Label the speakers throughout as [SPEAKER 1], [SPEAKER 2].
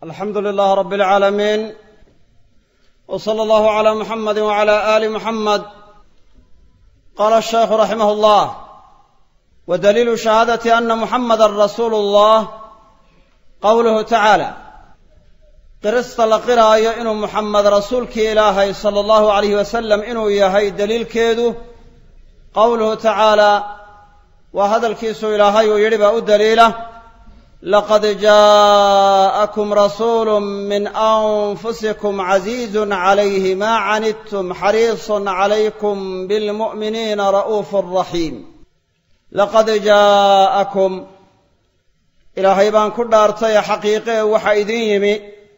[SPEAKER 1] الحمد لله رب العالمين وصلى الله على محمد وعلى آل محمد. قال الشيخ رحمه الله: ودليل شهادة أن محمدا رسول الله قوله تعالى قرست لقراء إنه محمد رسولك إلهي صلى الله عليه وسلم إنه يهي دليل كيدو قوله تعالى وهذا الكيس إلهي ويربأ الدليل لقد جاءكم رسول من أنفسكم عزيز عليه ما عنتم حريص عليكم بالمؤمنين رؤوف رحيم. لقد جاءكم إلهي بان كدارتي حقيقة وحيدين يمي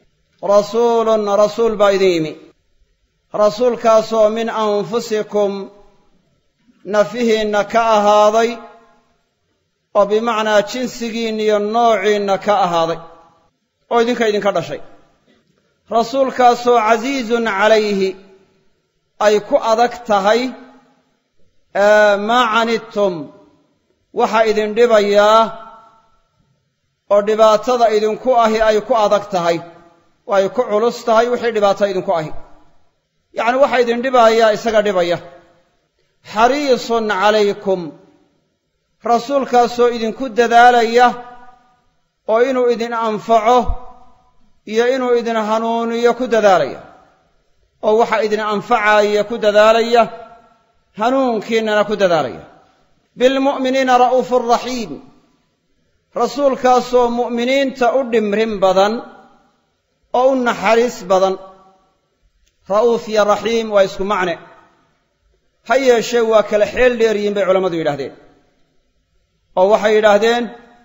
[SPEAKER 1] رسول بايدين يمي رسول كاسو من أنفسكم نفيه نكاء هذي وبمعنى جنسيين ينوعين نكاء هذي وإذن كذا شيء رسول كاسو عزيز عليه أي كأذكتهي ما عنتم waxa idin dhibayaa oo dhibaatada idin ku ahi ay ku adag tahay oo ay ku culus tahay wixii dhibaatada idin ku ahi yaani waxa idin dhibayaa isaga dhibaya hariisun calaykum rasuulkaasoo idin ku dadaalaya oo inuu idin anfaco iyo inuu idin hanuuniyo ku dadaalaya oo waxa idin anfacaya ku dadaalaya hanuunkiina ku dadaalaya بالمؤمنين رؤوف رحيم رسول كاسو مؤمنين تأدمرهم بدن أو نحرس بدن رؤوف يا رحيم ويسكو معنى هيا شيء كالحيل ليرين بعلماء يلاهدين أو وحي يلاهدين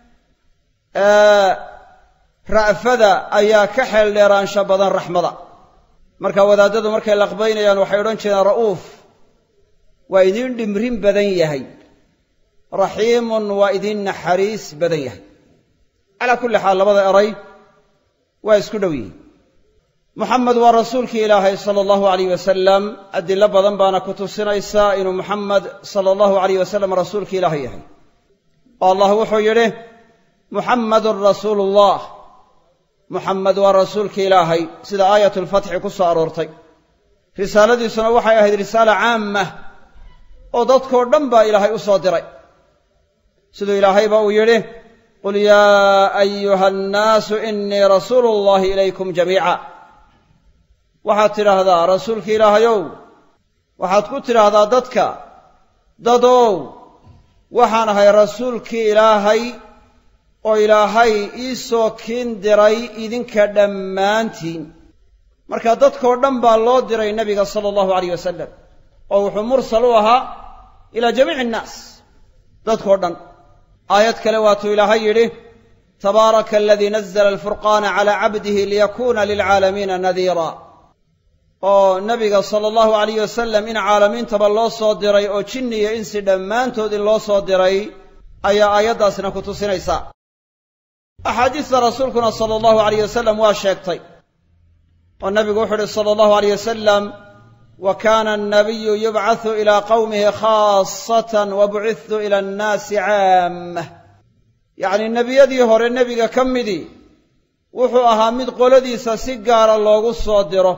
[SPEAKER 1] رأفدا أيا كحل ليران شبدن رحمدا مركا وداددو مركا لقبين يان وحيران شنا رؤوف وإذن دمرين بدن يهي رحيم وإذن حريص بديه على كل حال لبدا أري ويسكدوي محمد ورسولك إلهي صلى الله عليه وسلم أدي لبدا بانا كتوسنا إساء إنه محمد صلى الله عليه وسلم رسولك إلهي والله وحو يريه محمد رسول الله محمد ورسولك إلهي سيدا آية الفتح كسو أرورتي رسالة دي سنة وحي أهد رسالة عامة وضدكو دنبا إلهي أصادري سيدو إلهي بأو يريه قل يا أيها الناس إني رسول الله إليكم جميعا وحاتر هذا رسولك إلهيو وحاتكتر هذا ضدك ضدو وحانهي رسولك إلهي وإلهي إيسو كندري إذنك دمانتين مركا ضدك ودنبا الله دري النبي صلى الله عليه وسلم ووحو مرسلوها إلى جميع الناس ضدك ودن آيات كلوات إلهي يريه تبارك الذي نزل الفرقان على عبده ليكون للعالمين نذيرا النبي صلى الله عليه وسلم إن عالمين تبا الله صادري أو جني إنسي دمانتو دي الله صادري آيات داسنا كتو سنيسا أحاديث رسولكنا صلى الله عليه وسلم واشيكتي والنبي قوحر صلى الله عليه وسلم وكان النبي يبعث إلى قومه خاصة وبعث إلى الناس عامة يعني النبي يدي هور النبي كمدي وحو أهامد قولدي سسيقار الله الصادرة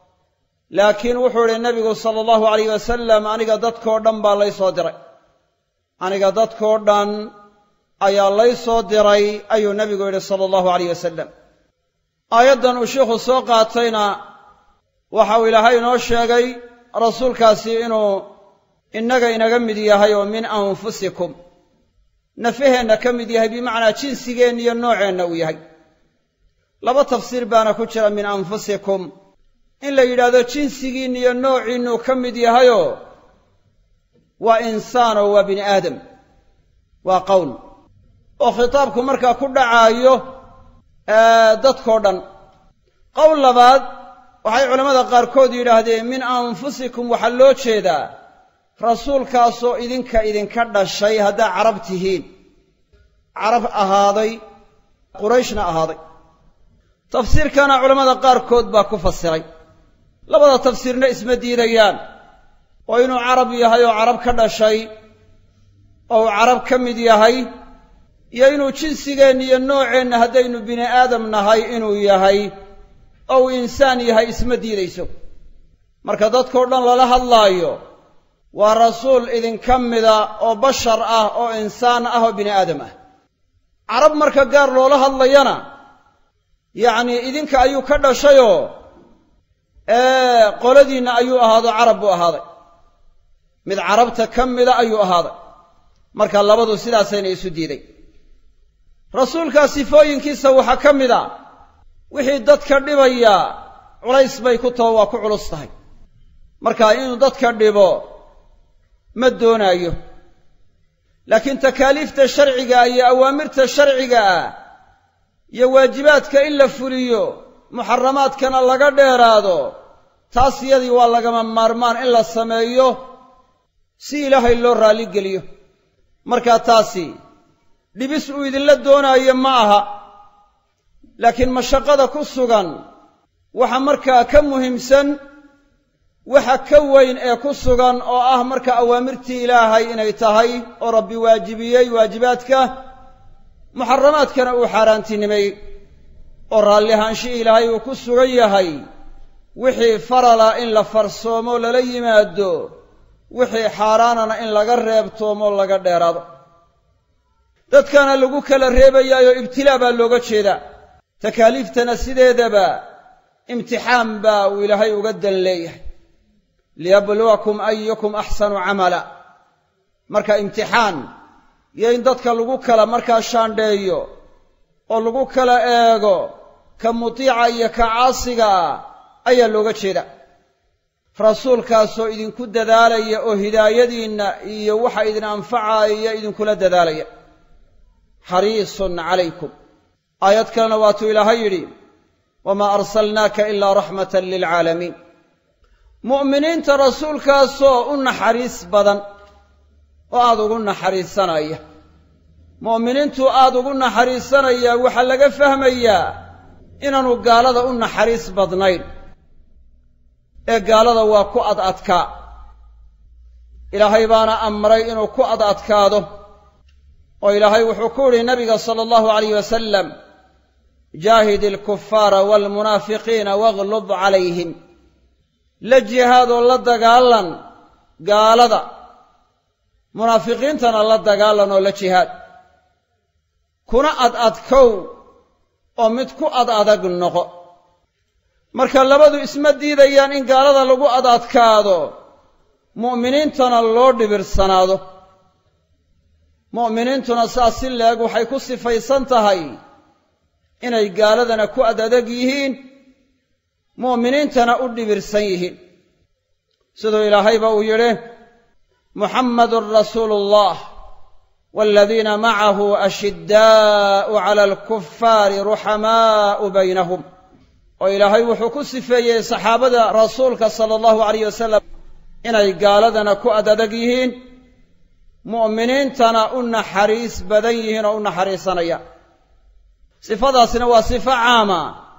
[SPEAKER 1] لكن وحو النبي صلى الله عليه وسلم أنا قدت كوردن بالله صادرة أنا قدت كوردن أي الله صادرة أي النبي صلى الله عليه وسلم أيضا الشيخ السوقاتين waxau ilaahay noo sheegay rasuulkaasi inuu inaga mid yahay oo min anfusikum nafaheena ka mid yahay bimacnaa jinsigeen iyo nooceena uu yahay laba tafsiir baana ku jira min anfusikum in la yiraahdo jinsigiin iyo noociinu ka mid yahayo waa insaan oo waa bini aadam waa qowl oo khitaabku markaa ku dhacaayo dadkoo dhan qowl labaad waxay culimada qaarkood yiraahdeen min anfusikum waxa loo jeedaa rasuulkaasoo idinka dhashay hadaa carab tihiin carab ahaaday qurayshna ahaaday tafsiirkana culimada qaarkood baa ku fasiray labada tafsiirna isma diidayaan oo inuu carab yahay oo carab ka dhashay oo carab ka mid yahay iyo inuu jinsigeenna iyo nooceenna haddaynu bini aadam nahay inuu yahay oo uu insaan yahay isma diidayso marka dadkoo dhan lala hadlaayo waa rasuul idinka mida oo bashar ah oo insaan ah oo bini aadam ah carab marka gaar loola hadlayana yacnii idinka ayuu ka dhashayoo qoladiinna ayuu ahaado carab buu ahaaday mid carabta ka mida ayuu ahaaday marka labadu sidaasayna isu diiday rasuulkaa sifooyinkiisa waxaa ka mid a wixii dadka dhibaya culays bay ku taho waa ku culus tahay marka inuu dadka dhibo ma doonaayo laakiin takaaliifta sharciga iyo awaamirta sharciga ah iyo waajibaadka in la fuliyo muxaramaadkana laga dheeraado taas iyadii waa lagama maarmaan in la sameeyo si ilaahay loo raalli geliyo markaa taasi dhibis uu idinla doonaayo ma aha laakiin mashaqada ku sugan waxa markaa ka muhiimsan waxa ka weyn ee ku sugan oo ah marka awaamirtii ilaahay inay tahay oo rabbi waajibiyey waajibaadka muxaramaadkana uu xaaraantinimeeyey oo raalli ahaanshihii ilaahay uu ku sugan yahay wixii farala in la farsoomo lala yimaado wixii xaaraanana in laga reebtoomo laga dheeraado dadkana lagu kala reebayaayo ibtilaa baa looga jeedaa takaaliiftana sideedaba imtixaan baa uu ilaahay uga dan leeyahay liyabluwakum ayukum axsanu camala marka imtixaan iyo in dadka lagu kala markaa shaandheeyo oo lagu kala eego ka mutiica iyo ka caasiga ah ayaa looga jeeda rasuulkaasoo idinku dadaalaya oo hidaayadiinna iyo waxa idin anfacaya idinkula dadaalaya xariisun calaykum aayad kalena waatuu ilaahay yidhi wamaa arsalnaaka ilaa raxmatan lilcaalamiin mu'miniinta rasuulkaasoo u naxariis badan oo aad ugu naxariisanaya mu'miniintu aad ugu naxariisanaya waxaa laga fahmayaa inaanu gaalada u naxariis badnayn ee gaalada waa ku adadkaa ilaahay baana amray inuu ku adadkaado oo ilaahay wuxuu ku yidhi nabiga sala allahu calayh wasalam jaahidi alkufaara waalmunaafiqiina waglub calayhim la jihaadoo la dagaalan gaalada munaafiqiintana la dagaalan oo la jihaad kuna adadkow oo mid ku adag noqo marka labadu isma diidayaan in gaalada lagu adadkaado mu'miniintana loo dhibirsanaado mu'miniintuna saas si leeg waxay ku sifaysan tahay inay gaaladana ku adag yihiin mu'miniintana u dhibirsan yihiin siduu ilaahayba uu yidhi muxammadun rasuulullah waaladiina macahu ashiddaa'u cala alkuffaari ruxamaa'u baynahum oo ilaahay wuxuu ku sifeeyey saxaabada rasuulka sala allahu calayh wasalam inay gaaladana ku adag yihiin mu'miniintana u naxariis badan yihiin oo u naxariisanaya sifadaasina waa sifo caama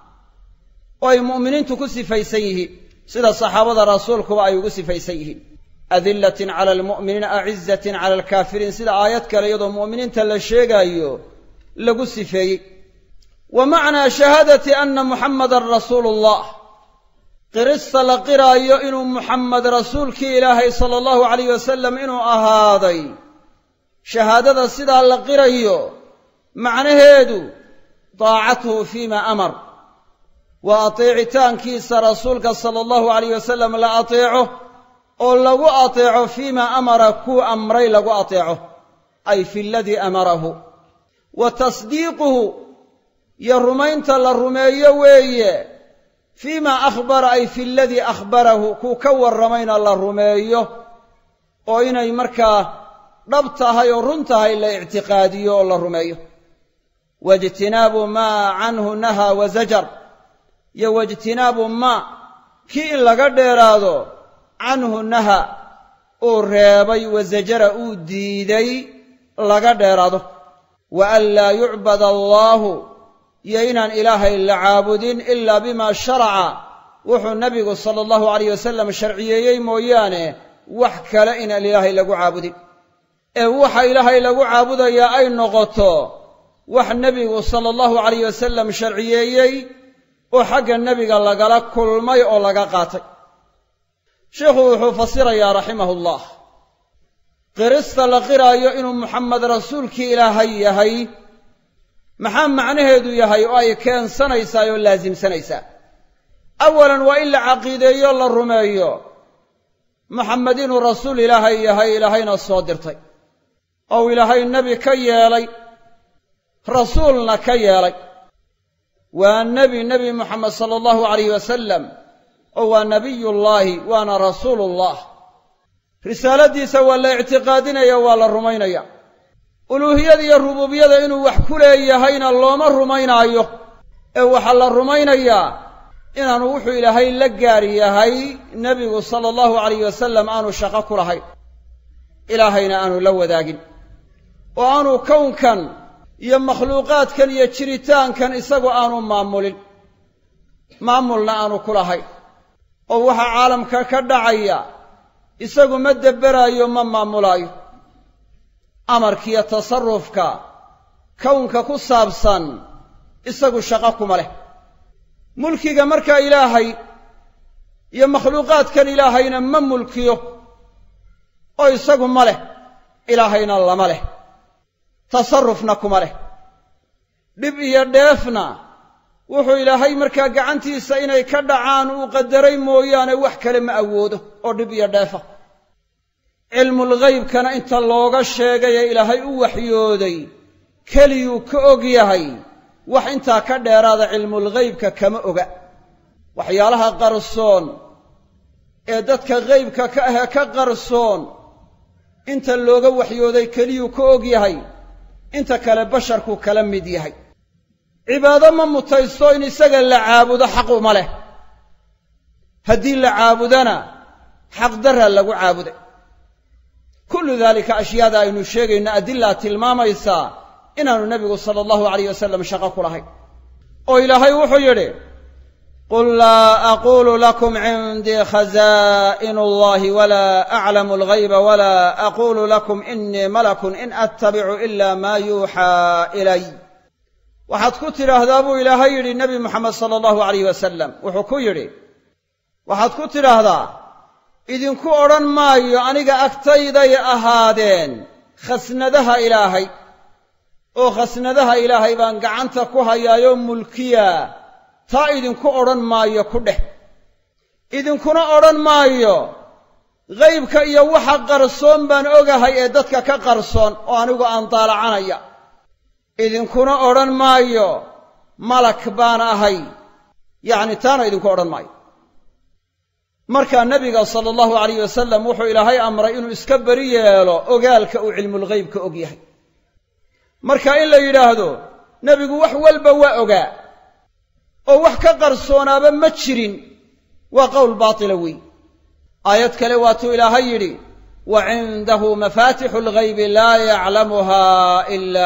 [SPEAKER 1] oo ay mu'miniintu ku sifaysan yihiin sida saxaabada rasuulkuba ay ugu sifaysan yihiin adillatin cala almu'miniina acizatin cala alkaafiriin sida aayad kale iyadoo mu'miniinta la sheegaayo lagu sifeeyey wa macnaa shahaadati anna muxammadan rasuulullah qirista la qiraayo inuu muxammed rasuulkii ilaahay sala allahu calayh wasalam inuu ahaaday shahaadada sidaa la qirayo macnaheedu daacatuhu fiima amar waa ateecitaankiisa rasuulka sala allahu calayh wasalam la ateeco oo lagu ateeco fiima amara kuu amray lagu ateeco ay fi aladii amarahu wa tasdiiquhu iyo rumaynta la rumeeyo weeye fiima akhbara ay fi aladii akhbarahu kuu ka warramayna la rumeeyo oo inay markaa dhab tahay oo run tahay la ictiqaadiyo oo la rumeeyo waijtinaabu maa canhu nahaa wa zajar iyo waijtinaabu maa kii in laga dheeraado canhu naha uu reebay wa zajara uu diiday laga dheeraado wa an laa yucbad allaahu iyo inaan ilaahay la caabudin ilaa bimaa sharaca wuxuu nebigu sala allahu calayh wasalam sharciyeeyey mooyaane wax kale inaan ilaahay lagu caabudin ee waxa ilaahay lagu caabudayaa ay noqoto wax nebigu sala allahu calayh wasalam sharciyeeyey oo xagga nebiga lagala kulmay oo laga qaatay sheikhu wuxuu fasirayaa raximahullah qirista la qiraayo inuu muxamed rasuulkii ilaahay yahay maxaa macnaheedu yahay oo ay keensanaysaa oo laasimsanaysaa awalan waa in la caqiideeyo la rumeeyo muxamed inuu rasuul ilaahay yahay ilaahayna soo dirtay oo ilaahay nebi ka yeelay rasuulna ka yeelay waa nebi muxamed sala allahu calayh wasalam oo waa nebiyullaahi waana rasuulullah risaaladiisa waa la ictiqaadinaya waa la rumaynaya uluuhiyada iyo rubuubiyada inuu wax ku leeyahayna looma rumaynaayo ee waxaa la rumaynayaa inaanu wuxuu ilaahay la gaar yahay nebigu sala allahu calayh wasalam aanu shaqo ku lahayn ilaahayna aanu la wadaagin oo aanu kownkan iyo makhluuqaadkan iyo jiritaankan isagu aanu maamulna aanu ku lahayn oo waxa caalamka ka dhacaya isagu ma dabberaayo ma maamulaayo amarkiiyo tasarrufka kownka ku saabsan isagu shaqo kuma leh mulkiga markaa ilaahay iyo makhluuqaadkan ilaahayna ma mulkiyo oo isagu ma leh ilaahayna lama leh tasarrufna kuma leh dhib iyo dheefna wuxuu ilaahay markaa gacantiisa inay ka dhacaan uu qadaray mooyaane wax kale ma awoodo oo dhib iyo dheefa cilmulghaybkana inta looga sheegay ee ilaahay u waxyooday keliyuu ka og yahay wax intaa ka dheeraada cilmulghaybka kama oga waxyaalaha qarsoon ee dadka ghaybka ka ahee ka qarsoon inta looga waxyooday keliyuu ka og yahay inta kale basharku kala mid yahay cibaado ma mutaysto in isaga la caabudo xaq uma leh haddii la caabudana xaqdarra lagu caabuday kullu daalika ashyaada aynu sheegayno adilaa tilmaamaysaa inaanu nebigu sala allahu calayh wasalam shaqo ku lahayn oo ilaahay wuxuu yidhi qul laa aquulu lakum cindii khazaa'inu allahi walaa aclamu alghayba walaa aquulu lakum inii malakun in attabicu ila maa yuuxaa ilay waxaad ku tidhaahdaa buu ilaahay yidhi nebi moxamed sala allahu calayh wasalam wuxuu ku yidhi waxaad ku tidhaahdaa idinku odhan maayo aniga agtayday ahaadeen khasnadaha ilaahay oo khasnadaha ilaahay baan gacanta ku hayaayoo mulkiyaa taa idinku odhan maayo ku dheh idinkuna odhan maayo ghaybka iyo waxa qarsoon baan ogahay ee dadka ka qarsoon oo anigu aan daalacanaya idinkuna odhan maayo malak baan ahay yacni taana idinku odhan maayo markaa nebiga sala allahu calayh wasalam wuxuu ilaahay amray inuu iska beri yeelo ogaalka uu cilmulghaybka og yahay marka in la yidhaahdo nebigu wax walba waa ogaa oo wax ka qarsoonaaba ma jirin waa qowl baatila wey aayad kale waatuu ilaahay yidhi wa cindahu mafaatixu alghaybi laa yaclamuhaa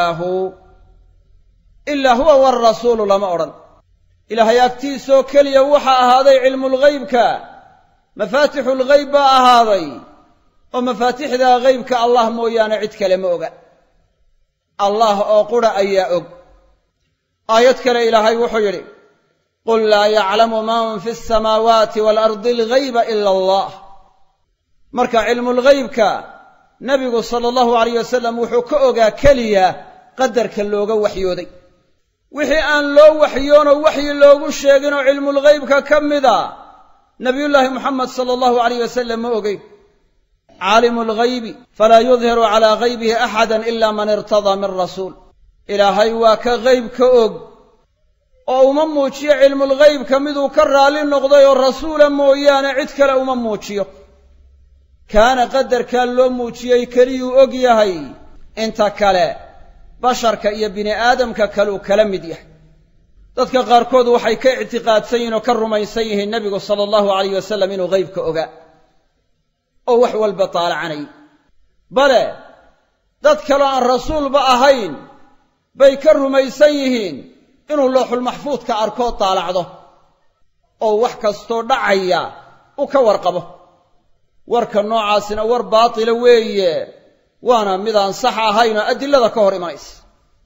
[SPEAKER 1] ilaa huwa waarasuulu lama odhan ilaahay agtiisoo keliya waxaa ahaaday cilmulghaybka mafaatixulghayb baa ahaaday oo mafaatixdaa ghaybka allah mooyaane cid kale ma oga allah oo qura ayaa og aayad kale ilaahay wuxuu yidhi qul laa yaclamu man fi asamaawaati waalardi alghayba ila allah marka cilmulghaybka nebigu sala allahu calayh wasalam wuxuu ka ogaa keliya qadarka looga waxyooday wixii aan loo waxyoonoo waxyi loogu sheeginoo cilmulghaybka ka mida nabiyullaahi moxamed sala allahu calayh wasalam ma ogeyn caalimu alghaybi falaa yudhiru calaa ghaybihi axadan ila man irtadaa min rasuul ilaahay waa ka ghaybka og oo uma muujiyo cilmulghaybka miduu ka raalli noqday oo rasuula mooyaane cid kale uma muujiyo kaana qadarkaa loo muujiyey keliyuu og yahay inta kale basharka iyo bini aadamka kaluu kala mid yahay dadka qaarkood waxay ka ictiqaadsan yihiin oo ka rumaysan yihiin nebigu sala allahu calayh wasalam inuu ghaybka ogaa oo wax walba taalacanay bale dad kaloo aan rasuulba ahayn bay ka rumaysan yihiin inuu looxulmaxfuudka arkood taalacdo oo wax kastoo dhacaya u ka warqabo warka noocaasina war baatila weeye waana midaan sax ahayn oo adilada ka hor imanaysa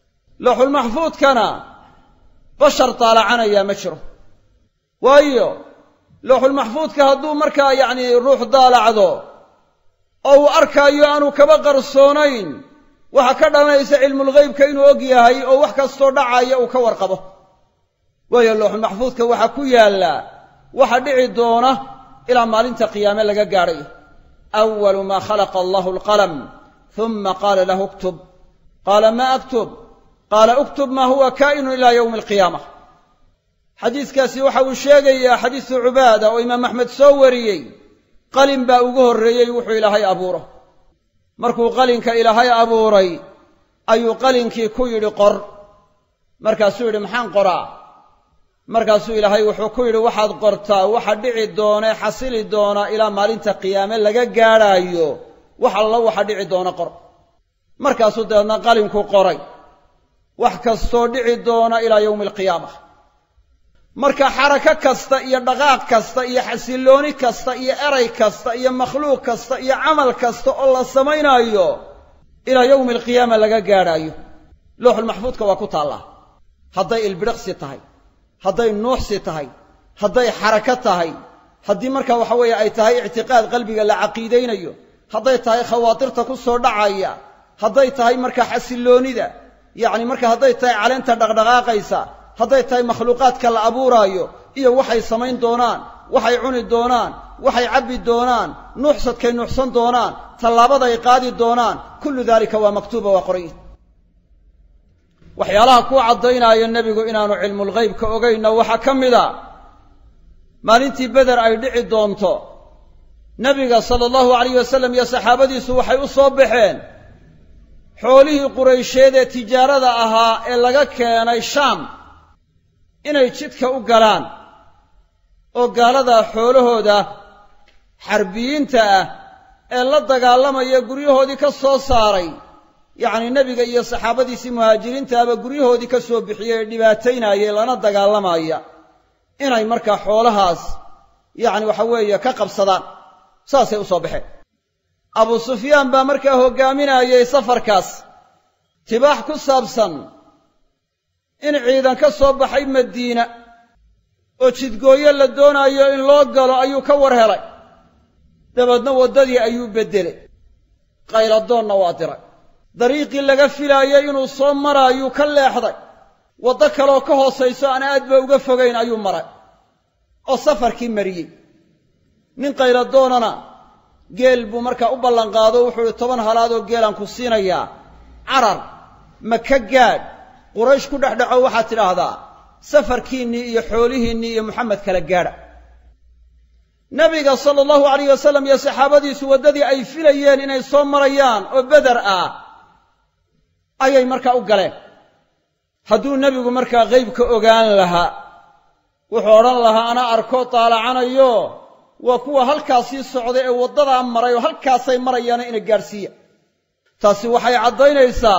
[SPEAKER 1] lawxul maxfuudkana bashar taalacanaya ma jiro waayo lawxul maxfuudka hadduu markaa yacni ruux daalacdo oo uu arkaayo aanu kaba qarsoonayn waxaa ka dhalanaysa cilmulghaybka inuu og yahay oo wax kastoo dhacaya uu ka warqabo waayo lawxul maxfuudka waxaa ku yaalla waxa dhici doona ilaa maalinta qiyaame laga gaadhayo awalu maa khalaqa allahu alqalam huma qaala lahu uktub qaala maa aktub qaala uktub maa huwa kaa'inun ilaa yowmi alqiyaamah xadiiskaasi waxa uu sheegayaa xadiisu cubaada oo imaam axmed soo wariyey qalin baa ugu horreeyey wuxuu ilaahay abuuro markuu qalinka ilaahay abuuray ayuu qalinkii ku yidhi qor markaasuu yidhi maxaan qoraa markaasuu ilaahay wuxuu ku yidhi waxaad qortaa waxa dhici doona xasili doona ilaa maalinta qiyaame laga gaadhaayo wax alla waxa dhici doona qor markaasuu dabeedna qalinku qoray wax kastoo dhici doona ilaa yowmi alqiyaamah marka xarako kasta iyo dhaqaaq kasta iyo xasillooni kasta iyo eray kasta iyo makhluuq kasta iyo camal kasta oo la samaynaayo ilaa yowmi alqiyaama laga gaadhaayo lawxul maxfuudka waa ku taallaa hadday ilbidhiqsi tahay hadday nuuxsi tahay hadday xarako tahay haddii marka waxa weeye ay tahay ictiqaad qalbiga la caqiidaynayo hadday tahay khawaatirta ku soo dhacaya hadday tahay marka xasilloonida yacni marka hadday tahay caleenta dhaqdhaqaaqaysa hadday tahay makhluuqaadka la abuuraayo iyo waxay samayn doonaan waxay cuni doonaan waxay cabbi doonaan nuuxsadkay nuuxsan doonaan tallaabaday qaadi doonaan kullu daalika waa maktuuba waa qoray waxyaalaha kuu caddaynaayo nebigu inaanu cilmulghaybka ogaynna waxaa ka mida maalintii beder ay dhici doonto nebiga sala allahu alayh wasallam iyo saxaabadiisu waxay u soo baxeen xoolihii quraysheed ee tijaarada ahaa ee laga keenay shaam inay jidka u galaan oo gaalada xoolahooda xarbiyiinta ah ee la dagaalamaya guryahoodii ka soo saaray yacni nebiga iyo saxaabadiisii muhaajiriintaaba guryahoodii ka soo bixiyey ee dhibaataynayay lana dagaalamaya inay markaa xoolahaas yacni waxa weeye ka qabsadaan saasay u soo baxeen abu sufyaan baa markaa hoggaaminayay safarkaas tibaax ku saabsan in ciidan ka soo baxay madiina oo jidgooyo la doonayo in loo galo ayuu ka war helay dabeedna waddadii ayuu beddelay qayladoonna waa diray dariiqii laga filaayay inuu soo maraayuu ka leexday waddo kaleoo ka hoosayso aan aadba uga fogayn ayuu maray oo safarkii mariyey nin qayladoonana geel buu markaa u ballanqaado wuxuu ihi 10 halaadoo geelaan ku siinayaa carar ma ka gaadh quraysh ku dhexdhaco waxaad tidhaahdaa safarkiinnii iyo xoolihiinnii iyo muxamed kala gaadha nebiga sala allahu alayh wasallam iyo saxaabadiisu waddadii ay filayeen inay soo marayaan oo beder ah ayay markaa u galeen hadduu nebigu markaa ghaybka ogaan lahaa wuxuu odhan lahaa ana arkoo taalacanayo waa kuwa halkaasii socday ee waddadaa maray oo halkaasay marayaana ina gaadhsiiya taasi waxay caddaynaysaa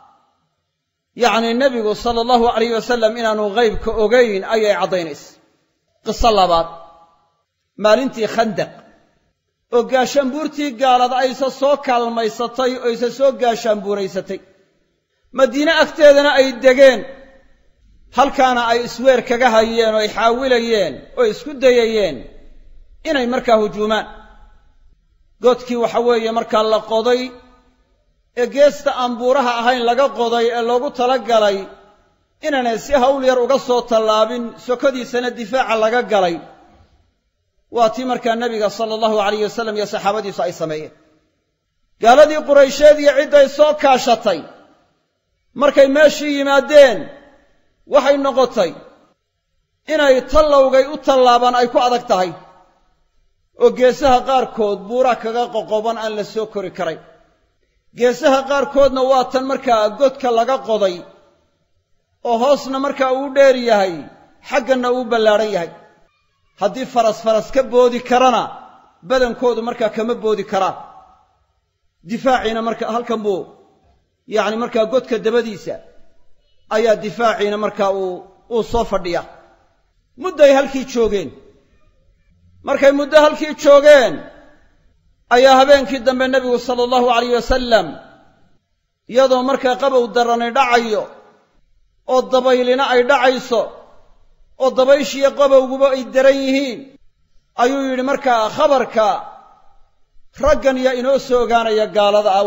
[SPEAKER 1] yacni nebigu sala allahu alayh wasallam inaanu ghaybka ogayn ayay caddaynaysa qiso labaad maalintii khandaq oo gaashaanbuurtii gaalada aysa soo kaalmaysatay oo aysa soo gaashaanbuuraysatay madiine agteedana ay degeen halkaana ay isweer kaga hayeen oo ay xaawilayeen oo isku dayayeen inay markaa hujuumaan godkii waxa weeye markaa la qoday ee geesta aan buuraha ahayn laga qoday ee loogu talagalay inaanay si hawl yar uga soo tallaabin sokodiisana difaaca laga galay waa tii markaa nebiga sala allahu alayh wasallam iyo saxaabadiisu ay sameeyeen gaaladii quraysheed iyo cidday soo kaashatay markay meeshii yimaadeen waxay noqotay inay tallowgay u tallaabaan ay ku adag tahay oo geesaha qaarkood buura kaga qoqoban aan la soo kori karayn geesaha qaarkoodna waa tan markaa godka laga qoday oo hoosna markaa uu dheer yahay xagganna uu ballaadhan yahay haddii faras ka boodi karana badankoodu markaa kama boodi karaan difaaciina marka halkan buu yacni markaa godka dabadiisa ayaa difaaciina markaa uu soo fadhiyaa mudday halkii joogeen markay muddo halkii joogeen ayaa habeenkii dambe nebigu sala allahu alayh wasallam iyadoo markaa qabow darani dhacayo oo dabaylina ay dhacayso oo dabayshiyo qabowguba ay daran yihiin ayuu yidhi markaa khabarka raggan yaa inoo soo ogaanaya gaalada ah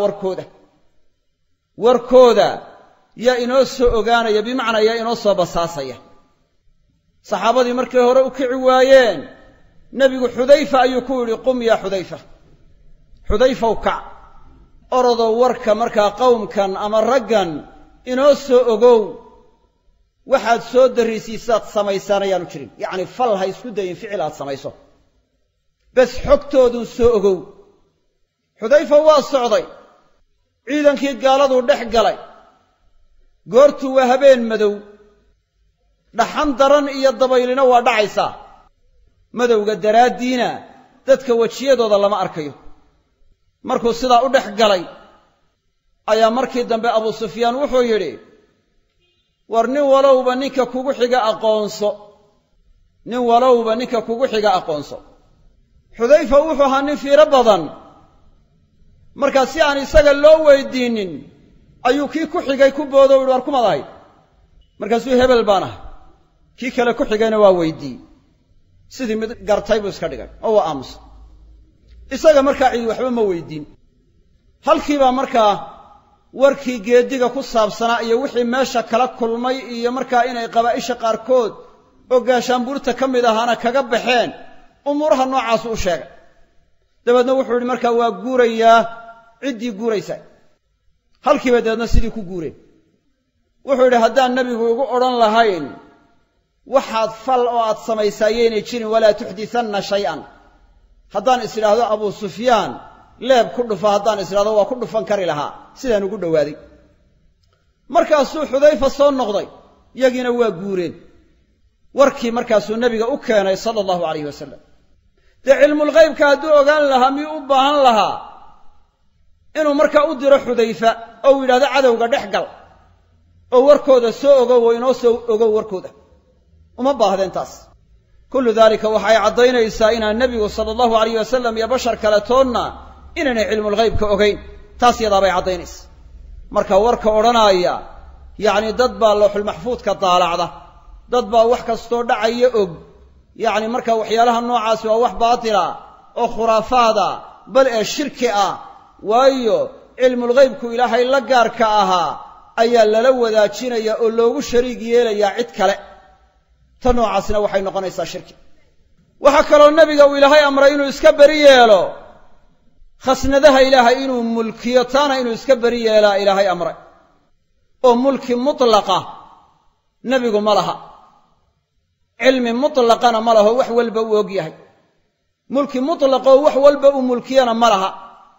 [SPEAKER 1] warkooda yaa inoo soo ogaanaya bimacnaa yaa inoo soo basaasaya saxaabadii markay hore u kici waayeen nebigu xudayfa ayuu ku yidhi qum yaa xudayfaw kac orodow warka markaa qowmkan ama raggan inoo soo ogow waxaad soo darrisiisaad samaysaan ayaanu jirin yacni fal ha isku dayin ficil aad samayso bes xogtoodun soo ogow xudayfa waa socday ciidankii gaaladuu dhex galay goortu waa habeen madow dhaxan daran iyo dabaylina waa dhacaysaa madowga daraaddiina dadka wejiyadooda lama arkayo markuu sidaa u dhex galay ayaa markii dambe Abu Sufyaan wuxuu yidhi war nin walowba ninka kugu xiga aqoonso xudayfa wuxuu ahaa nin fiiro badan markaa si aan isaga loo weydiinin ayuu kii ku xigay ku boodo u yidhi war kumaad ahayd markaasuu hebel baan ahay kii kale ku xigayna waa weydiiyey sidii mid gartay buu iska dhigay oo waa aamusa isaga markaa cidi waxba ma weydiin halkiibaa markaa warkii geediga ku saabsanaa iyo wixii meesha kala kulmay iyo markaa inay qabaa'isha qaarkood oo gaashaanbuurta ka mid ahaana kaga baxeen umuuraha noocaasu u sheegay dabeedna wuxuu yidhi markaa waa guurayaa ciddii guuraysa halkiiba dabeedna sidii ku guureen wuxuu yidhi haddaan nebigu igu odhan lahayn waxaad fal oo aad samaysaa yaynay jirin walaa tuxdisanna shay-an haddaan is idhaahdo Abu Sufyaan leeb ku dhufa haddaan is idhahdo waa ku dhufan kari lahaa sidaan ugu dhowaaday markaasuu xudayfa soo noqday yagiina waa guureen warkii markaasuu nebiga u keenay sala allahu calayhi wasalam dee cilmulghaybka hadduu ogaan lahaa miyuu u baahan lahaa inuu markaa u diro xudayfa oo uu yidhahdo cadowga dhex gal oo warkooda soo ogow oo inoo soo ogow warkooda uma baahdeen taas kullu daalika waxay caddaynaysaa inaan nebigu sala allahu calayhi wasalam iyo bashar kale toonna inaynay cilmulghaybka ogayn taas yadaabay caddaynaysa marka warka odhanaaya yacni dad baa lawxulmaxfuudka daalacda dad baa wax kastoo dhacaya og yacni marka waxyaalaha noocaasi waa wax baatila oo khuraafaada bal ee shirki ah waayo cilmulghaybku ilaahay la gaarka ahaa ayaa lala wadaajinaya oo loogu shariig yeelayaa cid kale ta noocaasina waxay noqonaysaa shirki waxaa kaloo nebiga uu ilaahay amray inuu iska beri yeelo khasnadaha ilaahay inuu mulkiyo taana inuu iska beri yeelaa ilaahay amray oo mulki mutlaqa nebigu ma laha cilmi mutlaqana ma laho wax walba uu og yahay mulki mutlaqa oo wax walba uu mulkiyana ma laha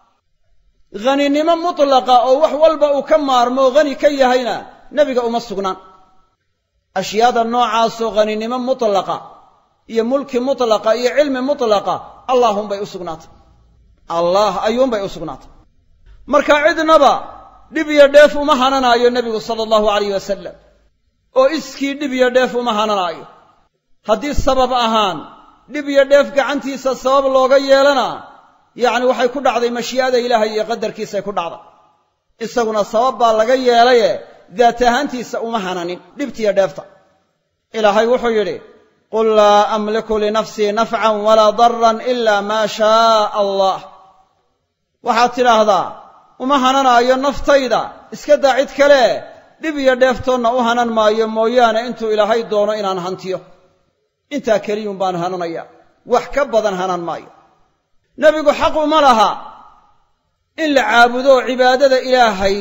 [SPEAKER 1] haninimo mutlaqa oo wax walba uu ka maarmo hani ka yahayna nebiga uma sugnaan ashyaada noocaasoo haninimo mutlaqa iyo mulki mutlaqa iyo cilmi mutlaqa allaahunbay u sugnaatay allah ayuunbay u sugnaatay marka cidnaba dhib iyo dheef uma hananaayo nebigu sala allahu calayhi wasalam oo iskii dhib iyo dheef uma hananaayo haddii sabab ahaan dhib iyo dheef gacantiisa sabab looga yeelana yacni waxay ku dhacday mashii'ada ilaahay iyo qadarkiisay ku dhacday isaguna sabab baa laga yeelaye daat ahaantiisa uma hananin dhibtiyo dheefta ilaahay wuxuu yidhi qul laa amliku linafsii nafcan walaa daran ilaa maa shaaa allah waxaad tidhaahdaa uma hananaayo naftayda iska daa cid kale dhib iyo dheeftoonna u hanan maayo mooyaane intuu ilaahay doono inaan hantiyo intaa keliyuun baan hananaya wax ka badan hanan maayo nebigu xaq uma laha in la caabudo cibaadada ilaahay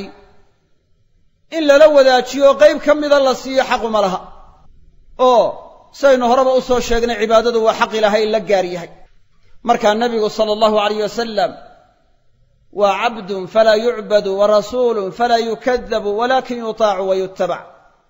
[SPEAKER 1] in lala wadaajiyo qayb ka mida la siiyo xaq uma laha oo saynu horeba u soo sheegnay cibaadadu waa xaq ilaahay la gaar yahay markaa nebigu sala allahu calayh wasalam waa cabdun falaa yucbadu wa rasuulun falaa yukadabu walaakin yutaacu wa yutabac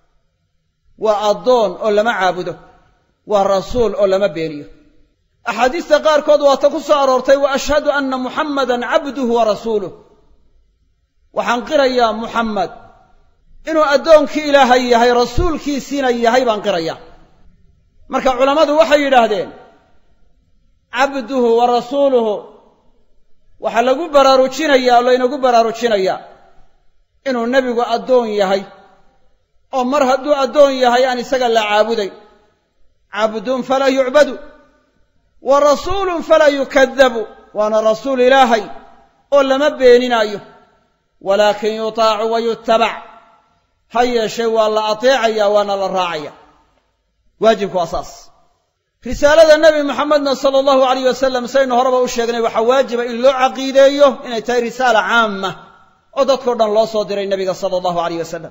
[SPEAKER 1] waa addoon oo lama caabudo waa rasuul oo lama beeniyo axaadiista qaarkood waa ta ku soo aroortay wa ashhadu anna muxammadan cabduhu wa rasuuluh waxaan qirayaa muxammed inuu addoonkii ilaahay yahay rasuulkiisiina yahay baan qirayaa marka culammadu waxay yidhaahdeen cabduhu wa rasuuluhu waxaa lagu baraarujinayaa oo laynagu baraarujinayaa inuu nebigu addoon yahay oo mar hadduu addoon yahay aan isaga la caabuday. cabdun falaa yucbadu wa rasuulun falaa yukadabu, waana rasuul ilaahay oo lama beeninaayo, walaakin yutaacu wa yutabac, ha yeeshee waa la ateecaya waana la raacaya. waajibku waa saas. risaalada nebi moxamedna sala allahu alayh wasalam saynu horeba u sheegnay waxaa waajiba in loo caqiideeyo inay tahay risaala caama oo dadkao dhan loo soo diray nebiga sala allahu alayh wasalam.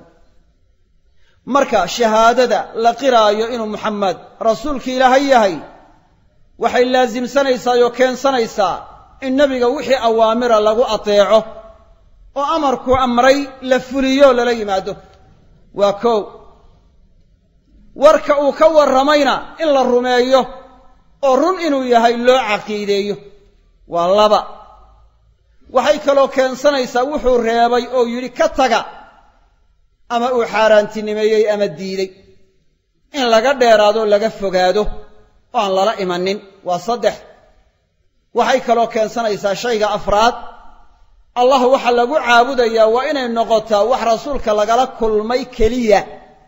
[SPEAKER 1] marka shahaadada la qiraayo inuu muxamed rasuulkii ilaahay yahay waxay laasimsanaysaa oo keensanaysaa in nebiga wixii awaamira lagu ateeco oo amarku amray la fuliyo lala yimaado. waa kow. warka uu ka warramayna in la rumeeyo oo run inuu yahay loo caqiideeyo. waa laba. waxay kaloo keensanaysaa wuxuu reebay oo yidhi ka taga ama uu xaaraantinimeeyey ama diiday in laga dheeraado laga fogaado oo aan lala imanin. waa saddex. waxay kaloo keensanaysaa shayga afraad, allah waxa lagu caabudayaa waa inay noqotaa wax rasuulka lagala kulmay keliya,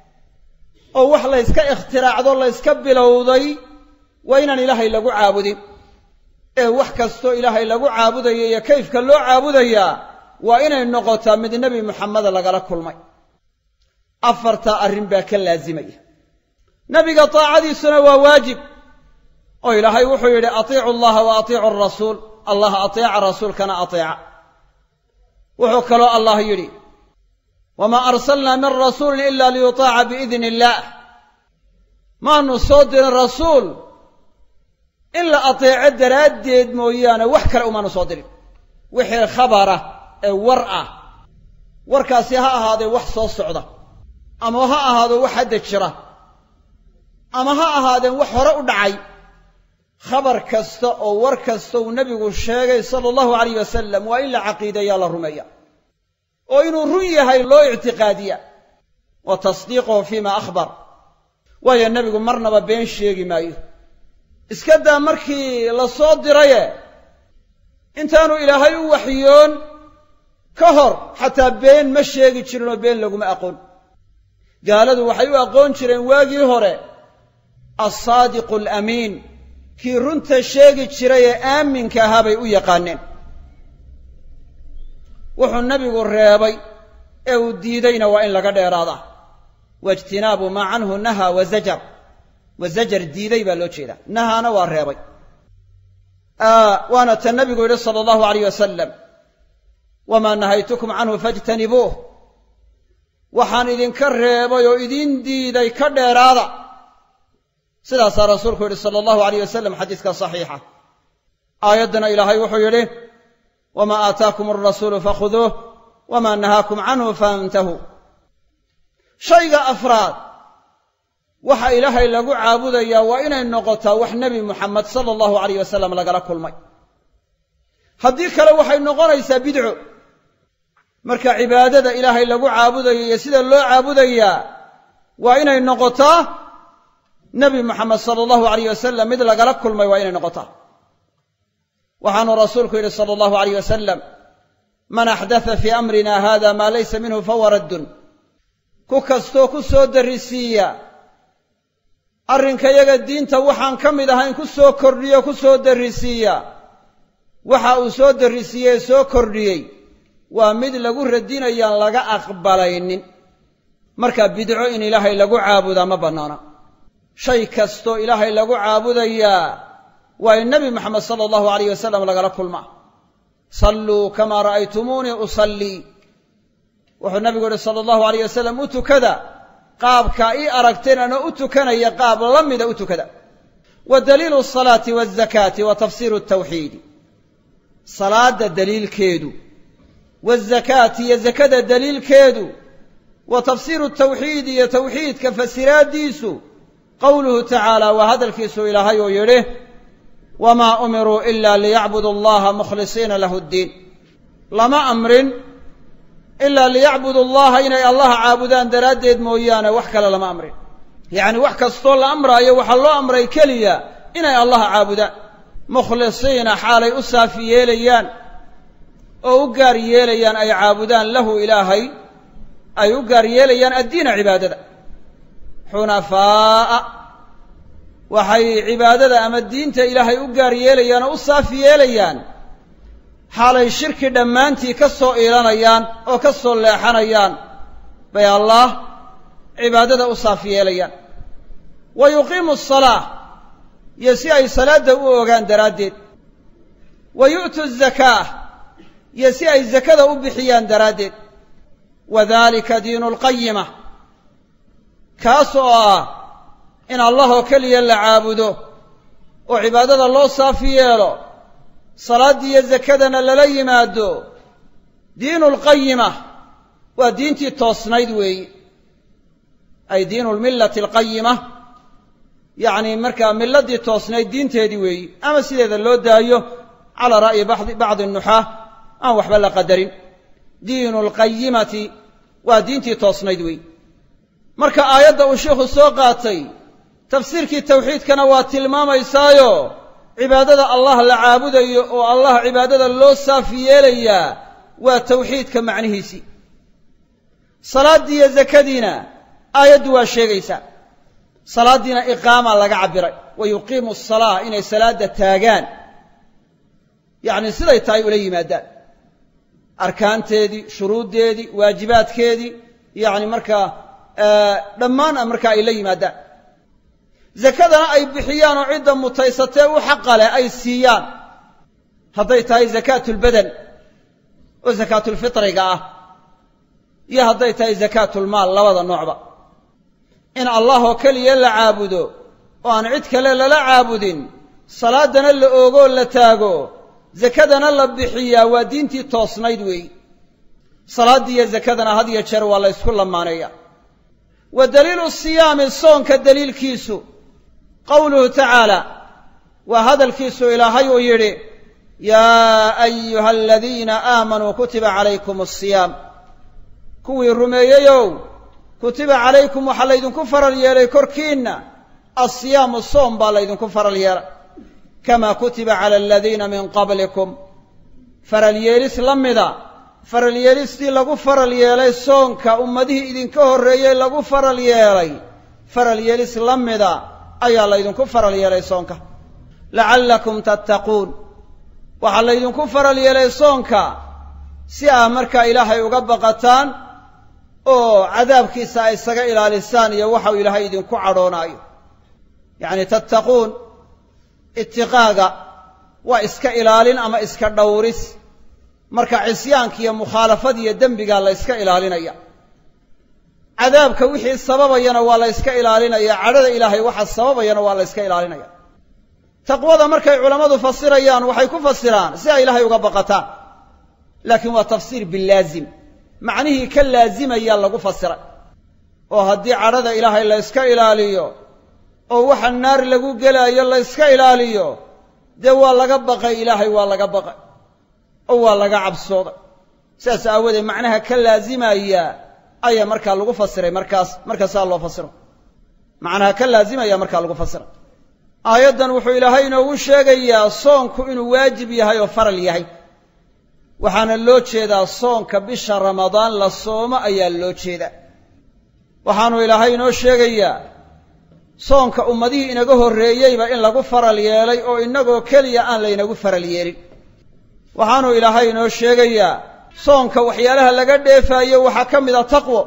[SPEAKER 1] oo wax layska ikhtiraacdo layska bilowday waa inaan ilaahay lagu caabudin, ee wax kastoo ilaahay lagu caabudayo iyo kayfka loo caabudayaa waa inay noqotaa mid nebi moxamed lagala kulmay. afartaa arrin baa ka laasimaya. nebiga taacadiisuna waa waajib, oo ilaahay wuxuu yidhi atiicu allaha wa atiicu arasuul, allah ateeca rasuulkana ateeca. wuxuu kaloo allah yidhi wamaa arsalnaa min rasuulin ila liyutaaca biidni illaah, maanu soo dirin rasuul in la ateeco daraaddeed mooyaane wax kale umaanu soo dirin. wixii khabara ee war ah, warkaasi ha ahaadee wax soo socda, ama ha ahaado wax hadda jira, ama ha ahaadeen wax hore u dhacay. khabar kasta oo war kasta uu nebigu sheegay sala allahu alayh wasalam waa in la caqiideeyaa, la rumeeya, oo inuu run yahay loo ictiqaadiya, wa tasdiiquhu fiima akhbar. waayo nebigu marnaba been sheegi maayo. iska daa markii la soo diraye intaanu ilaahay u waxyoon ka hor xataa been ma sheegi jirinoo been laguma aqoon. gaaladu waxay u aqoon jireen waagii hore alsaadiqu alamiin, kii runta sheegi jiray ee aaminka ahaa bay u yaqaaneen. wuxuu nebigu reebay ee uu diidayna waa in laga dheeraadaa. waijtinaabu maa canhu nahaa wazajar. wazajar diiday baa loo jeedaa, nahaana waa reebay. waana ta nebigu yidhi sala allahu alayh wasalam wamaa nahaytukum canhu faijtanibuuh, waxaan idinka reebay oo idin diiday ka dheeraada. sidaasaa rasuulku yidhi sala allahu alayh wasalam xadiiska saxiixa. aayaddana ilaahay wuxuu yidhi wamaa aataakum alrasuulu fakhuduuh wamaa nahaakum canhu fantahuu. shayga afraad, waxa ilaahay lagu caabudayaa waa inay noqotaa wax nebi moxamed sala allahu alayh wasalam lagala kulmay. haddii kale waxay noqonaysaa bidco. marka cibaadada ilaahay lagu caabudayo iyo sida loo caabudayaa waa inay noqotaa nebi moxamed sala allahu alayh wasalam mid lagala kulmay waa inay noqotaa. waxaanu rasuulku yidhi sala allahu alayh wasalam man axdatha fii amrina hada maa laysa minhu fahuwa raddun, ku kastoo ku soo darrisiiya arrinkayaga diinta waxaan ka mid ahayn ku soo kordhiyo ku soo darrisiiya, waxa uu soo darrisiiyey ee soo kordhiyey waa mid lagu radinayaan laga aqbalaynin. marka bidco in ilaahay lagu caabudaa ma bannaana. shay kastoo ilaahay lagu caabudayaa waa in nebi moxamed sala allahu alayh wasalam lagala kulmaa. salluu kamaa ra'aytumuunii usallii, wuxuu nabigu yidhi sala allahu alayh wasalam u tukada qaabkaa ii aragteen anoo u tukanaya qaab la mida u tukada. wa daliilu asalaati waazakaati wa tafsiiru altawxiidi, salaadda daliilkeedu, waazakaati iyo zakada daliilkeedu, wa tafsiiru altawxiidi iyo tawxiidka fasiraaddiisu qowluhu tacaala waa hadalkiisuu ilaahay oo yidhi wamaa umiruu ila liyacbudu allaha mukhlisiina lahu ddiin. lama amrin ilaa liyacbudu allaha inay allaha caabudaan daraaddeed mooyaane wax kale lama amrin. yacni wax kastoo la amraayo waxaa loo amray keliya inay allaha caabudaan, mukhlisiina xaalay u saafi yeelayaan oo u gaar yeelayaan ay caabudaan lahu ilaahay ay u gaar yeelayaan addiina cibaadada xunafaa'a waxay cibaadada ama diinta ilaahay u gaar yeelayaan oo u saafi yeelayaan xaalay shirki dhammaantii ka soo iilanayaan oo ka soo leexanayaan bay allah cibaadada u saafi yeelayaan wa yuqiimu asalaa iyo si ay salaadda u ogaan daraaddeed wa yu'tu azakaa iyo si ay zakada u bixiyaan daraaddeed wadalika diinu alqayima kaas oo ah in allah oo keliya la caabudo oo cibaadada loo saafi yeelo salaaddii iyo zakadana lala yimaado diinu alqayima waa diintii toosnayd weeyi ay diinu lmillati alqayima yacni markaa milladii toosnayd diinteedii weeyi ama sideeda loo daayo calaa ra'yi bacdi nuxaah aan waxba la qadarin diinu alqayimati waa diintii toosnayd weeyi marka aayadda uu sheikhu soo qaatay tafsiirkii tawxiidkana waa tilmaamaysaayo cibaadada allah la caabudayo oo allah cibaadada loo saafi yeelayaa waa tawxiidka macnihiisii salaaddii iyo zakadiina aayaddu waa sheegaysaa salaaddiina iqaama laga cabbiray wa yuqiimu asalaa inay salaadda taagaan yacni siday tahay ula yimaadaan arkaanteedii shuruuddeedii waajibaadkeedii yacni markaa dhammaan markaa ay la yimaadaan zakadana ay bixiyaan oo cidda mutaysatee u xaqa leh ay siiyaan hadday tahay zakaatulbadan oo zakaatulfitriga ah iyo hadday tahay zakaatulmaal labada noocba in allah oo keliya la caabudo oo aan cid kale lala caabudin salaadana la oogoo la taago zakadana la bixiyaa waa diintii toosnayd weeyi salaaddii iyo zakadana had iyo jeer waa la ysku lamaaneeya wa daliilu siyaami soonka daliilkiisu qowluhu tacaala waa hadalkiisu ilaahay uu yidhi yaa ayuha aladiina aamanuu kutiba calaykum asiyaam kuwii rumeeyeyow kutiba calaykum waxaa laydinku faral yeelay korkiinna asiyaamu soom baa laydinku faral yeelay kamaa kutiba cala aladiina min qablikum faral yeelis la mida faral yeelistii lagu faral yeelay soonka ummadihii idinka horreeyey lagu faral yeelay faral yeelis la mida ayaa laydinku faral yeelay soonka lacallakum tattaquun waxaa laydinku faral yeelay soonka si aa markaa ilaahay uga baqataan oo cadaabkiisa ay isaga ilaalisaan iyo waxau ilaahay idinku cadhoonaayo yacni tattaquun itiqaaga waa iska ilaalin ama iska dhowris marka cisyaanka iyo mukhaalafada iyo dembigaa la yska ilaalinaya cadaabka wixii sababayana waa la yska ilaalinaya cadhada ilaahay waxa sababayana waa la yska ilaalinaya taqwada markay culammadu fasirayaan waxay ku fasiraan si ay ilaahay uga baqataan laakiin waa tafsiir bilaazim macnihii ka laazimaya lagu fasiray oo haddii cadhada ilaahay la yska ilaaliyo oo waxa naar lagu gelaayo la yska ilaaliyo dee waa laga baqay ilaahay waa laga baqay oo waa laga cabsooday sidaas aawadeed macnaha ka laazimaya ayaa markaa lagu fasiray markaasaa loo fasiro macnaha ka laazimaya markaa lagu fasiray aayaddan wuxuu ilaahay inoogu sheegayaa soonku inuu waajib yahay oo faral yahay waxaana loo jeedaa soonka bisha ramadaan la soomo ayaa loo jeedaa waxaanu ilaahay inoo sheegayaa soonka ummadihii inaga horreeyeyba in lagu faral yeelay oo innagoo keliya aan laynagu faral yeelin waxaanu ilaahay inoo sheegayaa soonka waxyaalaha laga dheefaayo waxaa ka mid a taqwo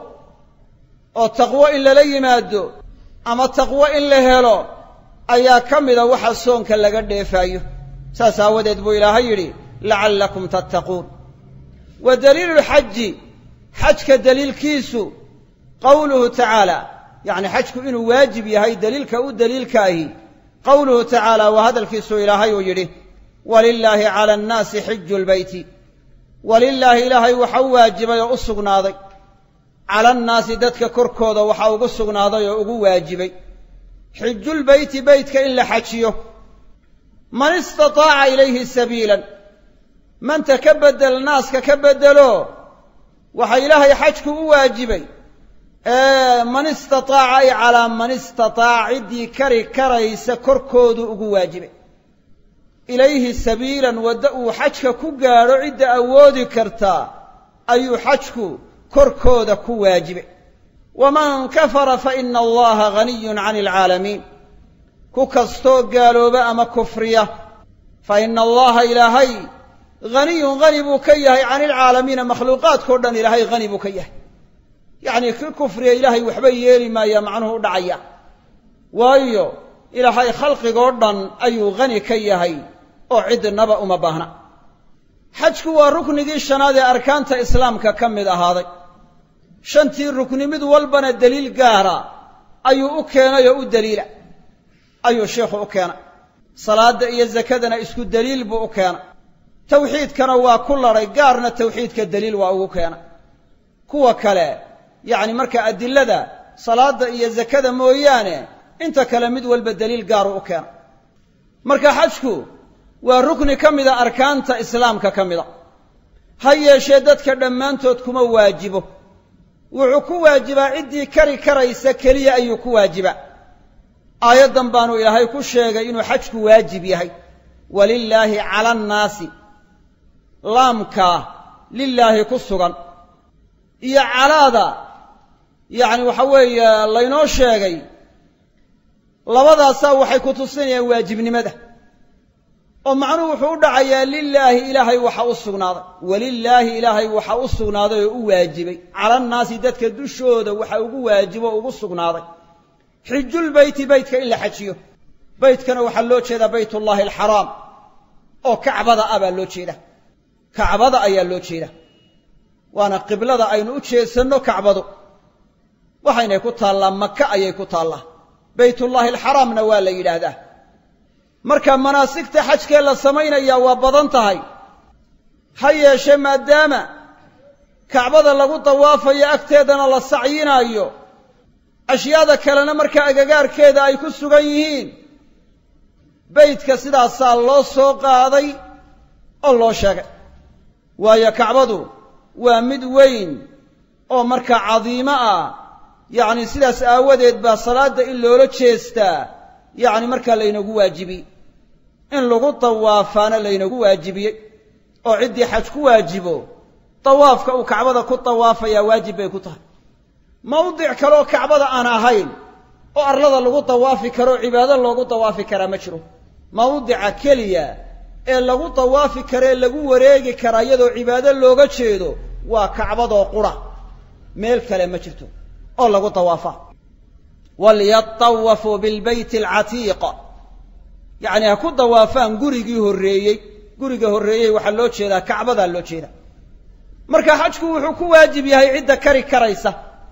[SPEAKER 1] oo taqwo in lala yimaado ama taqwo in la helo ayaa ka mida waxa soonka laga dheefaayo saas aawadeed buu ilaahay yidhi lacallakum tattaquun wa daliilu lxaji xajka daliilkiisu qowluhu tacaala yacni xajku inuu waajib yahay daliilka u daliilka ahi qowluhu tacaala waa hadalkiisu ilaahay uu yidhi walilaahi cala annaasi xiju lbeyti walilaahi ilaahay waxa u waajibay oo u sugnaaday cala annaasi dadka korkooda waxa ugu sugnaaday oo ugu waajibay xijulbeyti beytka in la xajiyo man istataaca ilayhi sabiilan manta ka bedel naaska ka bedelo waxa ilaahay xajku u waajibay man istataaca ay calaa man istataaca ciddii kari karaysa korkoodu ugu waajibay ilayhi sabiilan wadda uu xajka ku gaadho cidda awoodi kartaa ayuu xajku korkooda ku waajibe waman kafara fa ina allaha ghaniyun cani alcaalamiin ku kastoo gaalooba ama kufriya fa ina allaha ilaahay haniyun hani buu ka yahay cani alcaalamiina makhluuqaadkao dhan ilaahay hani buu ka yahay yacnii ki kufriya ilaahay waxba yeeli maayaa macnuhu u dhacaya waayo ilaahay khalqigoo dhan ayuu hani ka yahay oo cidnaba uma baahna xajku waa ruknigii shanaad ee arkaanta islaamka ka mid ahaaday shantii rukni mid walbana deliil gaara ayuu u keenay oo u deliila ayuu sheikhu u keenay salaadda iyo zakadana isku deliil buu u keenay tawxiidkana waa ku ladhay gaarna tawxiidka deliil waa ugu keenay kuwa kale yacni marka adilada salaadda iyo zakada mooyaane inta kale mid walba deliil gaaru u keenay marka xajku waa rukni ka mida arkaanta islaamka ka mida ha yeeshee dadka dhammaantood kuma waajibo wuxuu ku waajibaa ciddii kari karaysa keliya ayuu ku waajibaa aayaddan baanu ilaahay ku sheegay inuu xajku waajib yahay walilaahi cala annaasi laamkaa lilaahi ku sugan iyo calaada yacni waxa weeye laynoo sheegay labadaasaa waxay ku tusinayaan waajibnimada oo macnuhu wuxuu u dhacayaa lilaahi ilaahay waxa u sugnaaday walilaahi ilaahay waxa u sugnaaday oo u waajibay cala annaasi dadka dushooda waxa ugu waajibo o ugu sugnaaday xijulbeyti beytka in la xajiyo beytkana waxaa loo jeedaa baytullaahi alxaraam oo kacbada ah baa loo jeeda kacbada ayaa loo jeeda waana qiblada aynu u jeedsanno kacbadu waxaynay ku taallaa maka ayay ku taallaa baytullaahi alxaraamna waa la yidhaahdaa marka manaasigta xajkee la samaynayaa waa badan tahay ha yeeshee maadaama kacbada lagu dawaafayo agteedana la sacyinaayo ashyaada kalena markaa agagaarkeeda ay ku sugan yihiin beydka sidaasaa loo soo qaaday oo loo sheegay waayo kacbadu waa mid weyn oo markaa cadiimo ah yacni sidaas aawadeed baa salaadda in loola jeestaa yacni markaa laynagu waajibiyey in lagu dawaafaana laynagu waajibiyey oo ciddii xaj ku waajibo dawaafka uu kacbada ku dawaafayaa waajib bay ku tahay mawdic kaleoo kacbada aan ahayn oo arlada lagu dawaafi karo cibaado loogu dawaafi karaa ma jiro mawdica keliya ee lagu dawaafi karo ee lagu wareegi karaa iyadoo cibaado looga jeedo waa kacbadoo qura meel kale ma jirto oo lagu dawaafa walyatawafuu bilbeyti alcatiiq yacni ha ku dawaafaan gurigii horreeyey guriga horreeyey waxaa loo jeedaa kacbadaa loo jeeda marka xajku wuxuu ku waajib yahay cidda kari karaysa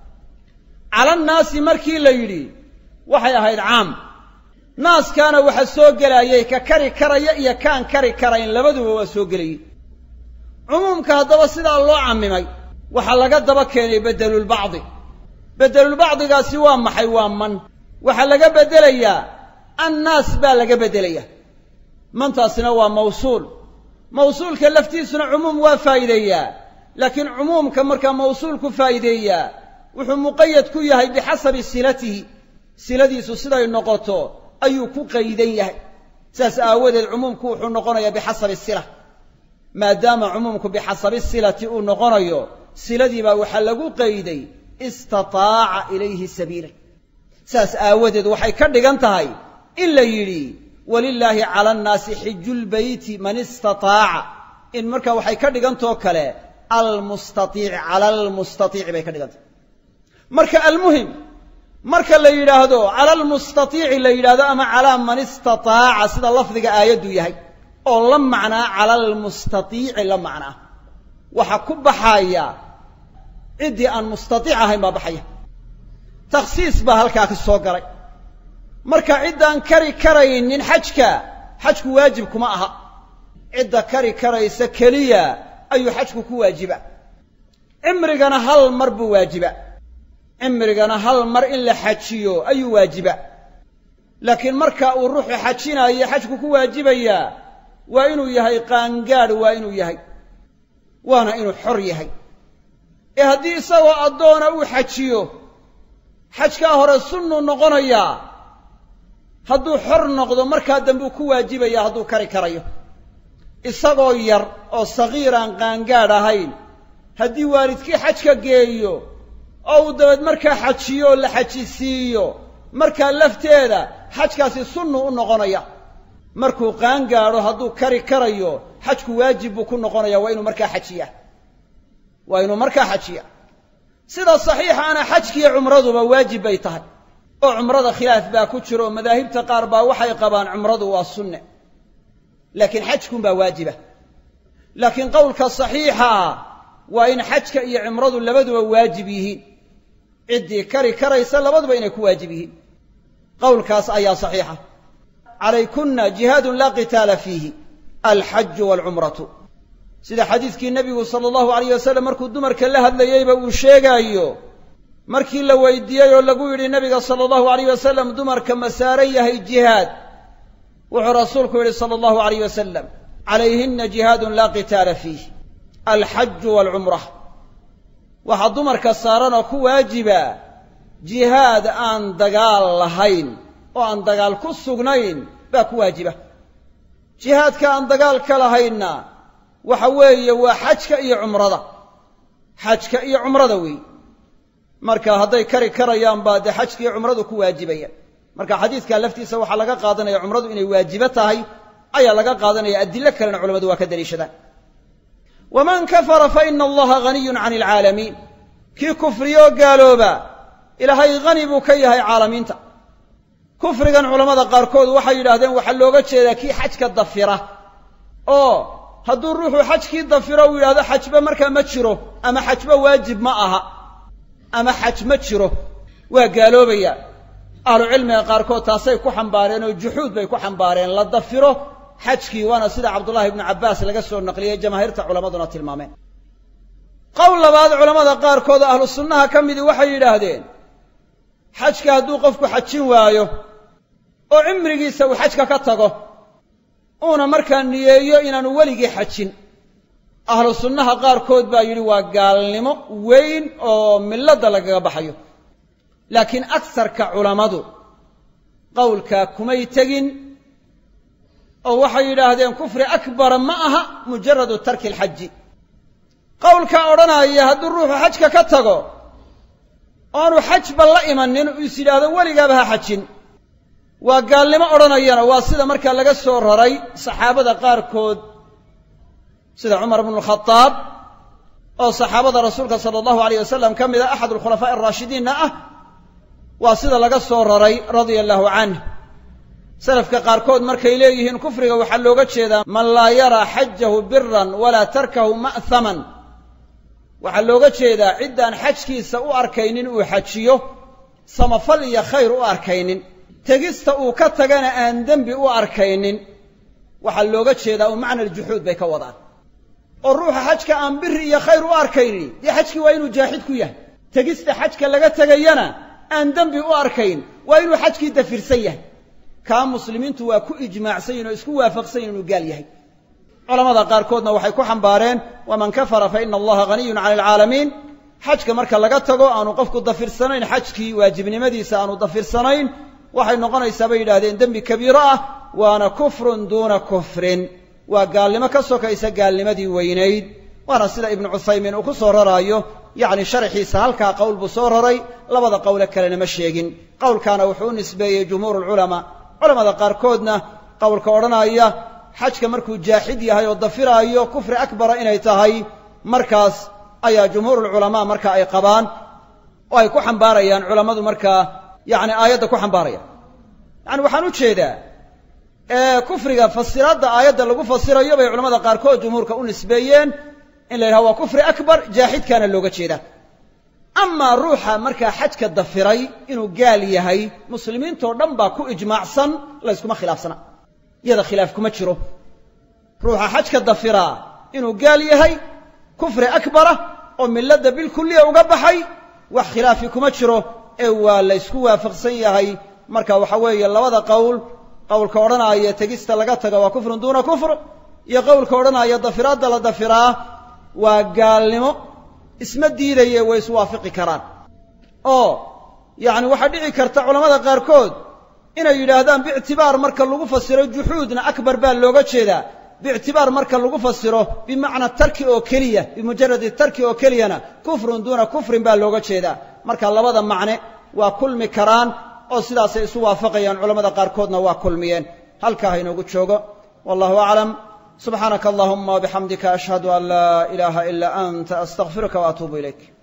[SPEAKER 1] cala annaasi markii la yidhi waxay ahayd caam naaskaana waxa soo gelayay ka kari karaya iyo kaan kari karayn labaduba waa soo gelayey cumuumka haddaba sidaa loo cammimay waxaa laga daba keenay beddelulbacdi beddelulbacdigaasi waa maxay waa man waxaa laga beddelayaa annaas baa laga beddelayaa mantaasina waa mawsuul mawsuulka laftiisuna cumuum waa faa'iideeyaa laakiin cumuumka markaa mawsuulku faa'iideeyaa wuxuu muqayad ku yahay bixasabi silatihi siladiisu siday noqoto ayuu ku qaydan yahay saas aawadeed cumuumku wuxuu noqonayaa bixasabi sila maadaama cumuumku bixasabi silati uu noqonayo siladii baa waxaa lagu qayday istataaca ilayhi sabiila saas aawadeed waxay ka dhigan tahay in la yidhi walilaahi cala annaasi xijulbeyti man istataaca in marka waxay ka dhigantao kale almustaiic cala almustaiici bay ka dhigantahay marka almuhim marka la yidhaahdo cala almustaiici la yidhahdo ama calaa man istataaca sida lafdiga aayaddu yahay oo la macnaa cala almustaiici la macnaa waxaa ku baxaya ciddii aan mustaiic ahayn baa baxaya takhsiis baa halkaa ka soo galay marka ciddaan kari karaynin xajku waajib kuma aha cidda kari karaysa keliya ayuu xajku ku waajiba cimrigana hal mar buu waajiba cimrigana hal mar in la xajiyo ayuu waajiba laakiin marka uu ruuxu xajinaayo xajku ku waajibayaa waa inuu yahay qaangaadh waa inuu yahay waana inuu xor yahay ee haddii isagoo addoona uu xajiyo xajkaa hore sunnuu noqonayaa hadduu xor noqdo markaa dambuu ku waajibaya hadduu kari karayo isagoo yar oo sagiiraan qaangaadh ahayn haddii waalidkii xajka geeyo oo uu dabeed markaa xajiyo oo la xajisiiyo markaa lafteeda xajkaasi sunnu u noqonaya markuu qaan gaadho hadduu kari karayo xajku waajib buu ku noqonaya waa inuu markaa xajiya sida saxiixaana xajkiiyo cumraduba waajib bay tahay oo cumrada khilaaf baa ku jiro oo madaahibta qaar baa waxay qabaan cumradu waa sunne laakiin xajkunbaa waajiba laakiin qowlka saxiixa waa in xajka iyo cumradu labaduba waajib yihiin ciddii kari karaysa labaduba inay ku waajib yihiin qowlkaas ayaa saxiixa calaykunna jihaadun laa qitaala fiihi alxaju waalcumratu sida xadiidkii nebigu sala allahu alayh wasalam markuu dumarka la hadlayeyba uu sheegaayo markii la weydiiyey oo lagu yidhi nebiga sala allahu alayh wasalam dumarka ma saaran yahay jihaad wuxuu rasuulku yidhi sala allahu alayh wasalam calayhinna jihaadun laa qitaala fiih alxaju waalcumra waxaa dumarka saaranoo ku waajiba jihaad aan dagaal lahayn oo aan dagaal ku sugnayn baa ku waajiba jihaadka aan dagaal ka lahaynna waxa weeye waa xajka iyo cumrada weeye marka hadday kari karayaan baa dee xajka iyo cumradu ku waajibaya marka xadiidka laftiisa waxaa laga qaadanaya cumradu inay waajibo tahay ayaa laga qaadanaya adilo kalena culamadu waa ka daliishadaan waman kafara fa ina allaha haniyun cani alcaalamiin kii kufriyoo gaalooba ilaahay hani buu ka yahay caalamiinta kufrigan culammada qaarkood waxay yidhaahdeen waxaa looga jeedaa kii xajka dafira oo hadduu ruuxu xajkii dafiro uu yidhahdo xajba markaa ma jiro ama xajba waajib ma aha ama xaj ma jiro waa gaaloobaya ahlucilmiga qaarkood taasay ku xambaareen oo juxuud bay ku xambaareen la dafiro xajkii waana sida cabdullaahi ibnu cabbaas laga soo naqliyey jamaahiirta culammaduna tilmaameen qowl labaad culammada qaarkood ahlu sunnaha ka midii waxay yidhaahdeen xajka hadduu qofku xajin waayo oo cimrigiisa uu xajka ka tago uuna markaa niyeeyo inaanu weligii xajin ahlu sunnaha qaarkood baa yidhi waa gaalnimo weyn oo milladda lagaga baxayo laakiin agsarka culammadu qowlkaa kumay tegin oo waxay yidhaahdeen kufri akbara ma aha mujaradu tarki alxaji qowlkaa odhanaya hadduu ruuxu xajka ka tago oanu xajba la imanin uu is yidhaahdo weligaaba ha xajin waa gaalnimo odhanayana waa sida markaa laga soo raray saxaabada qaarkood sida cumar bnu lkhadaab oo saxaabada rasuulka sala allahu alayh wasalam ka mid a axad alkhulafaa'i araashidiinna ah waa sida laga soo raray radia allahu canh salafka qaarkood markay leeyihiin kufriga waxaa looga jeedaa man laa yaraa xajahu biran walaa tarkahu ma'haman waxaa looga jeedaa ciddaan xajkiisa u arkaynin uu xajiyo samafal iyo khayr u arkaynin tegista uu ka tagana aan dembi u arkaynin waxaa looga jeedaa u macna aljuxuud bay ka wadaan oo ruuxa xajka aan biri iyo khayr u arkayni dee xajkii waa inuu jaaxid ku yahay tegista xajka laga tegayana aan dembi u arkayn waa inuu xajkii dafirsan yahay kaa muslimiintu waa ku ijmaacsan yihin oo isku waafaqsan yihin inuu gaal yahay culamada qaarkoodna waxay ku xambaareen waman kafara fa ina allaha haniyun cani alcaalamiin xajka marka laga tago aanu qofku dafirsanayn xajkii waajibnimadiisa aanu dafirsanayn waxay noqonaysaa bay yidhahdeen dembi kabiiro ah waana kufrun duuna kufrin waa gaalnimo ka sokaysa gaalnimadii weynayd waana sida ibnu cuthaymiin uu ku soo raraayo yacni sharxiisa halkaa qowl buu soo raray labada qowle kalena ma sheegin qowlkaana wuxuu u nisbeeyey jumhuur alculamaa culamada qaarkoodna qowlka odhanaya xajka markuu jaaxid yahay oo dafiraayo kufri akbara inay tahay markaas ayaa jumhuurulculamaa marka ay qabaan oo ay ku xambaarayaan culammadu markaa yacni aayadda ku xambaarayaan yacni waxaan u jeedaa kufriga fasiraadda aayadda lagu fasirayo bay culamada qaarkood jumhuurka u nisbeeyeen in la yidhaha waa kufri akbar jaaxidkaana looga jeedaa amaa ruuxa markaa xajka dafiray inuu gaal yahay muslimiintoo dhan baa ku ijmaacsan layskuma khilaafsana iyada khilaaf kuma jiro ruuxa xajka dafiraa inuu gaal yahay kufri akbara oo milladda bilkulliya uga baxay wax khilaafi kuma jiro ee waa laysku waafaqsan yahay marka waxa weeye labada qowl qowlka odhanaya tegista laga taga waa kufrun duuna kufr iyo qowlka odhanaya dafiraadda la dafiraa waa gaalnimo isma diidaye way iswaafaqi karaan oo yacni waxaa dhici karta culamada qaarkood inay yidhaahdaan biictibaar marka lagu fasiro juxuudna akbar baa looga jeedaa باعتبار marka lagu fasiro bimacna tarki oo kaliya bimujarrad tarki oo kaliyana kufrun duna kufrin baa looga jeedaa marka labada macne waa kulmi karaan oo sidaas ay isu waafaqayaan culimada qaar koodna waa kulmiyeen halka inoogu joogo wallahu a'lam subhanaka allahumma wa bihamdika ashhadu an la ilaha illa anta astaghfiruka wa atubu ilayk